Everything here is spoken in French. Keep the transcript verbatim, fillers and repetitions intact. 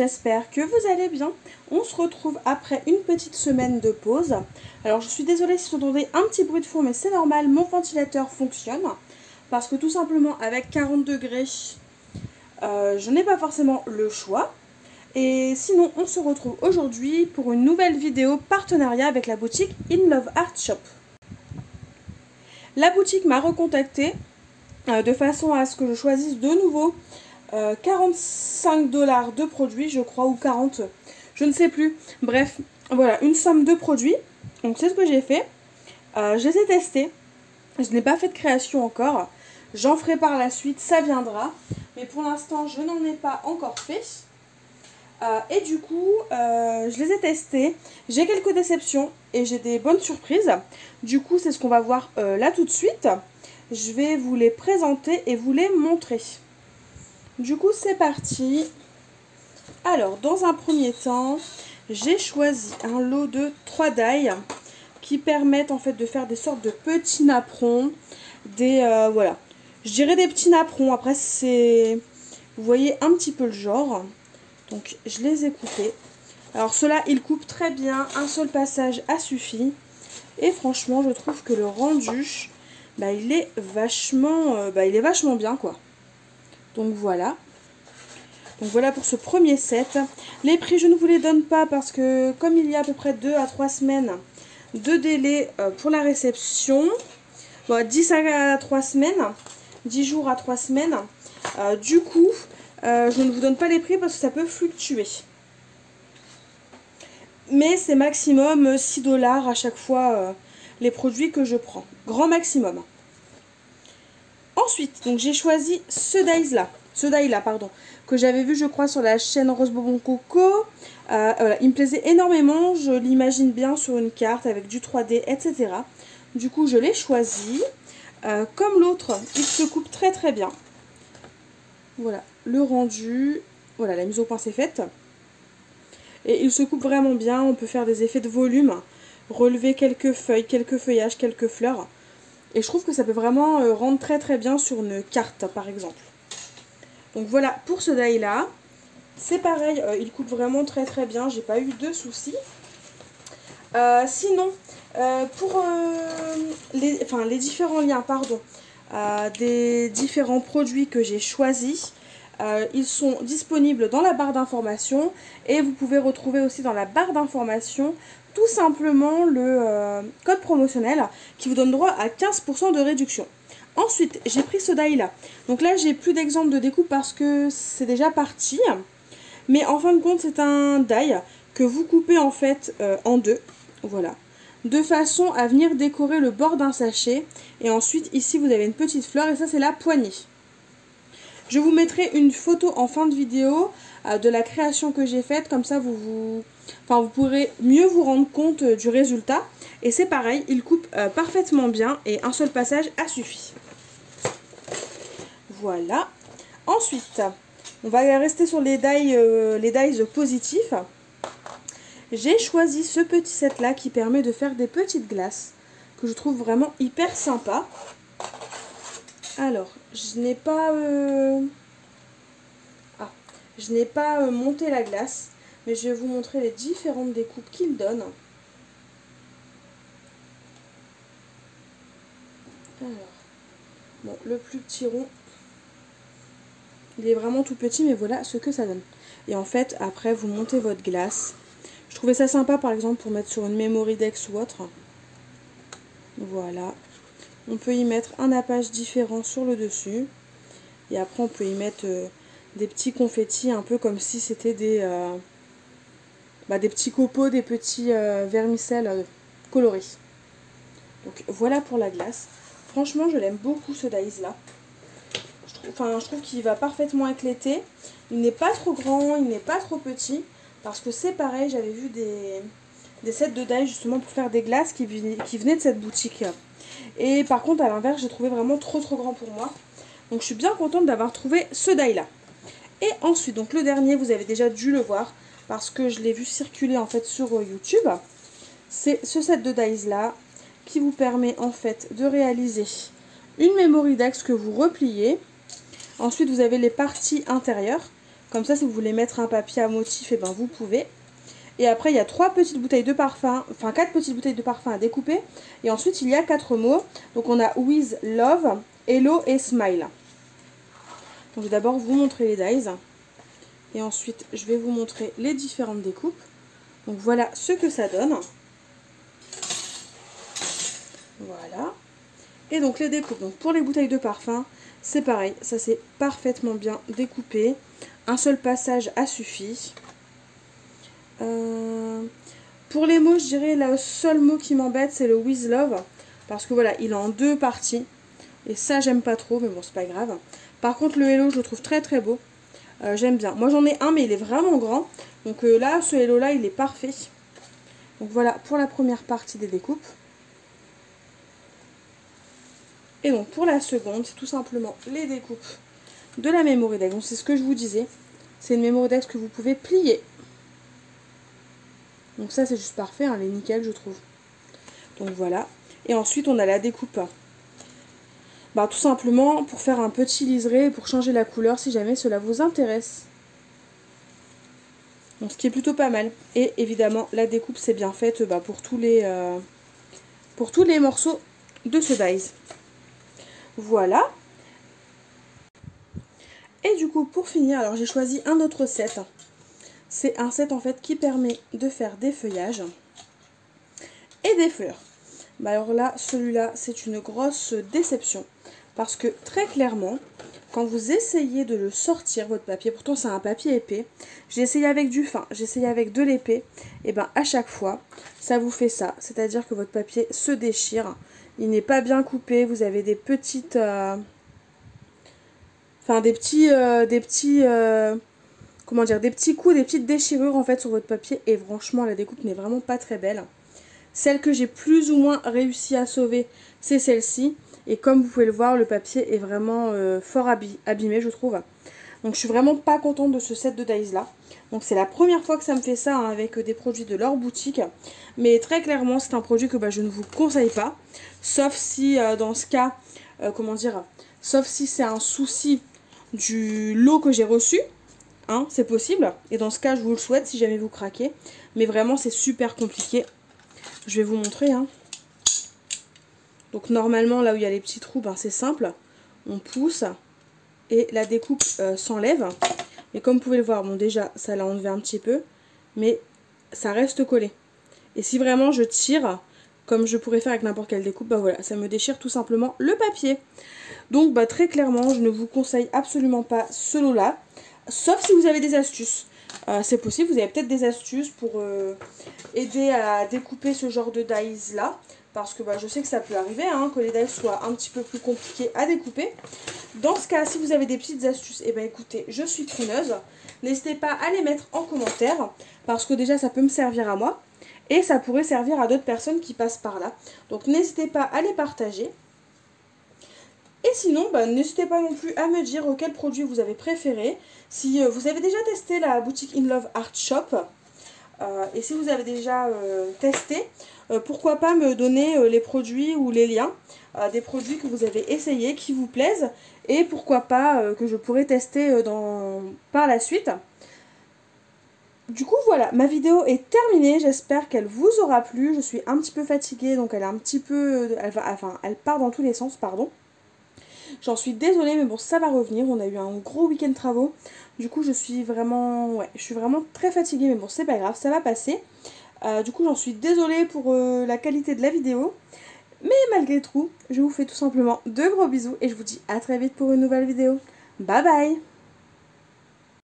j'espère que vous allez bien. On se retrouve après une petite semaine de pause. Alors je suis désolée si vous entendez un petit bruit de fond, mais c'est normal, mon ventilateur fonctionne. Parce que tout simplement avec quarante degrés, euh, je n'ai pas forcément le choix. Et sinon on se retrouve aujourd'hui pour une nouvelle vidéo partenariat avec la boutique In Love Art Shop. La boutique m'a recontacté euh, de façon à ce que je choisisse de nouveau Euh, quarante-cinq dollars de produits, je crois, ou quarante, je ne sais plus. Bref, voilà, une somme de produits. Donc c'est ce que j'ai fait. Euh, je les ai testés. Je n'ai pas fait de création encore. J'en ferai par la suite, ça viendra. Mais pour l'instant, je n'en ai pas encore fait. Euh, et du coup, euh, je les ai testés. J'ai quelques déceptions et j'ai des bonnes surprises. Du coup, c'est ce qu'on va voir euh, là tout de suite. Je vais vous les présenter et vous les montrer. Du coup, c'est parti. Alors, dans un premier temps, j'ai choisi un lot de trois die qui permettent en fait de faire des sortes de petits napperons. Des, euh, voilà. Je dirais des petits napperons. Après, c'est... Vous voyez un petit peu le genre. Donc, je les ai coupés. Alors, ceux-là, ils coupent très bien. Un seul passage a suffi. Et franchement, je trouve que le rendu, bah, il est vachement, euh, bah, il est vachement bien, quoi. Donc voilà. Donc voilà pour ce premier set. Les prix, je ne vous les donne pas parce que comme il y a à peu près deux à trois semaines de délai pour la réception, bon, dix à trois semaines, dix jours à trois semaines, euh, du coup, euh, je ne vous donne pas les prix parce que ça peut fluctuer. Mais c'est maximum six dollars à chaque fois euh, les produits que je prends. Grand maximum. Ensuite, donc j'ai choisi ce die là, ce die là, pardon, que j'avais vu, je crois, sur la chaîne Rose Bonbon Coco. Euh, voilà, il me plaisait énormément, je l'imagine bien sur une carte avec du trois D, et cetera. Du coup, je l'ai choisi. Euh, comme l'autre, il se coupe très très bien. Voilà, le rendu, voilà, la mise au point c'est faite. Et il se coupe vraiment bien, on peut faire des effets de volume, relever quelques feuilles, quelques feuillages, quelques fleurs. Et je trouve que ça peut vraiment euh, rendre très très bien sur une carte par exemple. Donc voilà pour ce die là. C'est pareil, euh, il coupe vraiment très très bien, j'ai pas eu de soucis. Euh, sinon, euh, pour euh, les, enfin, les différents liens pardon, euh, des différents produits que j'ai choisis, euh, ils sont disponibles dans la barre d'information. Et vous pouvez retrouver aussi dans la barre d'information tout simplement le euh, code promotionnel qui vous donne droit à quinze pour cent de réduction. Ensuite, j'ai pris ce die là. Donc là, j'ai plus d'exemples de découpe parce que c'est déjà parti. Mais en fin de compte, c'est un die que vous coupez en fait euh, en deux. Voilà. De façon à venir décorer le bord d'un sachet. Et ensuite, ici, vous avez une petite fleur et ça, c'est la poignée. Je vous mettrai une photo en fin de vidéo euh, de la création que j'ai faite. Comme ça, vous, vous, enfin, vous pourrez mieux vous rendre compte euh, du résultat. Et c'est pareil, il coupe euh, parfaitement bien et un seul passage a suffi. Voilà. Ensuite, on va rester sur les die, euh, les dies positifs. J'ai choisi ce petit set là qui permet de faire des petites glaces que je trouve vraiment hyper sympa. Alors, je n'ai pas, euh... ah, je n'ai pas euh, monté la glace, mais je vais vous montrer les différentes découpes qu'il donne. Alors, bon, le plus petit rond, il est vraiment tout petit, mais voilà ce que ça donne. Et en fait, après, vous montez votre glace. Je trouvais ça sympa, par exemple, pour mettre sur une memory dex ou autre. Voilà. On peut y mettre un nappage différent sur le dessus. Et après, on peut y mettre euh, des petits confettis, un peu comme si c'était des, euh, bah, des petits copeaux, des petits euh, vermicelles euh, colorés. Donc voilà pour la glace. Franchement, je l'aime beaucoup ce die là. Je trouve, enfin, je trouve qu'il va parfaitement éclater. Il n'est pas trop grand, il n'est pas trop petit. Parce que c'est pareil, j'avais vu des, des sets de die justement pour faire des glaces qui, qui venaient de cette boutique. Et par contre, à l'inverse, j'ai trouvé vraiment trop trop grand pour moi. Donc je suis bien contente d'avoir trouvé ce die là. Et ensuite, donc le dernier, vous avez déjà dû le voir parce que je l'ai vu circuler en fait sur YouTube. C'est ce set de dies là qui vous permet en fait de réaliser une memory dex que vous repliez. Ensuite, vous avez les parties intérieures Comme ça, si vous voulez mettre un papier à motif, et ben vous pouvez. Et après, il y a trois petites bouteilles de parfum, enfin quatre petites bouteilles de parfum à découper. Et ensuite, il y a quatre mots. Donc, on a With Love, Hello et Smile. Donc, je vais d'abord vous montrer les dies. Et ensuite, je vais vous montrer les différentes découpes. Donc, voilà ce que ça donne. Voilà. Et donc, les découpes. Donc, pour les bouteilles de parfum, c'est pareil. Ça, c'est parfaitement bien découpé. Un seul passage a suffi. Euh, pour les mots, je dirais le seul mot qui m'embête, c'est le With Love. Parce que voilà, il est en deux parties. Et ça, j'aime pas trop, mais bon, c'est pas grave. Par contre, le Hello, je le trouve très très beau. Euh, j'aime bien. Moi, j'en ai un, mais il est vraiment grand. Donc euh, là, ce Hello-là, il est parfait. Donc voilà, pour la première partie des découpes. Et donc, pour la seconde, c'est tout simplement les découpes de la Memory Deck. Donc, c'est ce que je vous disais. C'est une Memory Deck que vous pouvez plier. Donc ça, c'est juste parfait, hein, elle est nickel, je trouve. Donc voilà. Et ensuite, on a la découpe. Bah, tout simplement pour faire un petit liseré, pour changer la couleur, si jamais cela vous intéresse. Donc, ce qui est plutôt pas mal. Et évidemment, la découpe, c'est bien faite bah, pour, tous les, euh, pour tous les morceaux de ce dies. Voilà. Et du coup, pour finir, alors j'ai choisi un autre set. C'est un set en fait qui permet de faire des feuillages et des fleurs. Bah alors là, celui-là, c'est une grosse déception. Parce que très clairement, quand vous essayez de le sortir, votre papier, pourtant c'est un papier épais, j'ai essayé avec du fin, j'ai essayé avec de l'épais, et bien à chaque fois, ça vous fait ça. C'est-à-dire que votre papier se déchire, il n'est pas bien coupé, vous avez des petites... Euh... Enfin, des petits... Euh, des petits... Euh... Comment dire, des petits coups, des petites déchirures en fait sur votre papier. Et franchement, la découpe n'est vraiment pas très belle. Celle que j'ai plus ou moins réussi à sauver, c'est celle-ci. Et comme vous pouvez le voir, le papier est vraiment euh, fort abîmé, je trouve. Donc je suis vraiment pas contente de ce set de dies là. Donc c'est la première fois que ça me fait ça hein, avec des produits de leur boutique. Mais très clairement, c'est un produit que bah, je ne vous conseille pas. Sauf si euh, dans ce cas, euh, comment dire, sauf si c'est un souci du lot que j'ai reçu. Hein, c'est possible, et dans ce cas je vous le souhaite si jamais vous craquez, mais vraiment c'est super compliqué. Je vais vous montrer hein. Donc normalement là où il y a les petits trous, ben, c'est simple, on pousse et la découpe euh, s'enlève, et comme vous pouvez le voir, bon déjà ça l'a enlevé un petit peu, mais ça reste collé, et si vraiment je tire comme je pourrais faire avec n'importe quelle découpe, bah voilà, ça me déchire tout simplement le papier. Donc bah très clairement je ne vous conseille absolument pas ce lot là. Sauf si vous avez des astuces. Euh, c'est possible, vous avez peut-être des astuces pour euh, aider à découper ce genre de dies là. Parce que bah, je sais que ça peut arriver, hein, que les dies soient un petit peu plus compliqués à découper. Dans ce cas, si vous avez des petites astuces, et eh ben écoutez, je suis preneuse. N'hésitez pas à les mettre en commentaire. Parce que déjà, ça peut me servir à moi. Et ça pourrait servir à d'autres personnes qui passent par là. Donc n'hésitez pas à les partager. Et sinon, bah, n'hésitez pas non plus à me dire quel produit vous avez préféré. Si euh, vous avez déjà testé la boutique In Love Art Shop, euh, et si vous avez déjà euh, testé, euh, pourquoi pas me donner euh, les produits ou les liens euh, des produits que vous avez essayés, qui vous plaisent, et pourquoi pas euh, que je pourrais tester euh, dans... par la suite. Du coup voilà, ma vidéo est terminée, j'espère qu'elle vous aura plu. Je suis un petit peu fatiguée, donc elle est un petit peu... Elle va... Enfin, elle part dans tous les sens, pardon. J'en suis désolée, mais bon, ça va revenir. On a eu un gros week-end de travaux. Du coup, je suis vraiment... Ouais, je suis vraiment très fatiguée, mais bon, c'est pas grave, ça va passer. Euh, du coup, j'en suis désolée pour euh, la qualité de la vidéo. Mais malgré tout, je vous fais tout simplement de gros bisous. Et je vous dis à très vite pour une nouvelle vidéo. Bye bye!